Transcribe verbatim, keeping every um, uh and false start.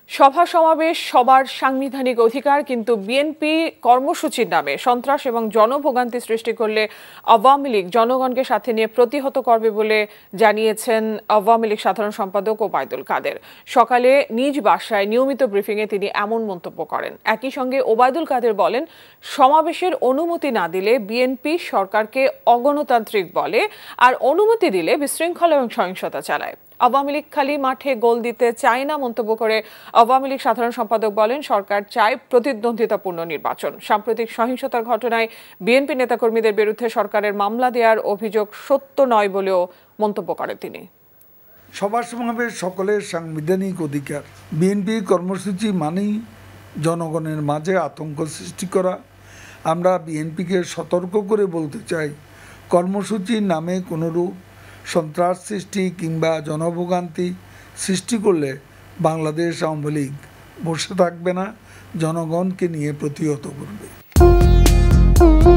সভা সমাবেশ সবার সাংবিধানিক অধিকার, কিন্তু বিএনপি কর্মসূচির নামে সন্ত্রাস এবং জনভোগান্তি সৃষ্টি করলে আওয়ামী লীগ জনগণকে সাথে নিয়ে প্রতিহত করবে বলে জানিয়েছেন আওয়ামী লীগ সাধারণ সম্পাদক ওবায়দুল কাদের। সকালে নিজ বাসায় নিয়মিত ব্রিফিংয়ে তিনি এমন মন্তব্য করেন। একই সঙ্গে ওবায়দুল কাদের বলেন, সমাবেশের অনুমতি না দিলে বিএনপি সরকারকে অগণতান্ত্রিক বলে, আর অনুমতি দিলে বিশৃঙ্খলা এবং সহিংসতা চালায়। আওয়ামী লীগ খালি মাঠে গোল দিতে চায় না মন্তব্য করে আওয়ামী লীগ সাধারণ সম্পাদক বলেন, সরকার চায় প্রতিদ্বন্দ্বিতাপূর্ণ নির্বাচন। সাম্প্রতিক সহিংসতার ঘটনায় বিএনপি নেতাকর্মীদের বিরুদ্ধে সরকারের মামলা দেওয়ার অভিযোগ সত্য নয় বলেও মন্তব্য করেন তিনি। সভা সমাবেশ সকলের সাংবিধানিক অধিকার। বিএনপি কর্মসূচি মানেই জনগণের মাঝে আতঙ্ক সৃষ্টি করা। আমরা বিএনপিকে সতর্ক করে বলতে চাই, কর্মসূচির নামে কোনোরূপ সন্ত্রাস সৃষ্টি কিংবা জনভোগান্তি সৃষ্টি করলে বাংলাদেশ আওয়ামী লীগ বসে থাকবে না, জনগণকে নিয়ে প্রতিহত করবে।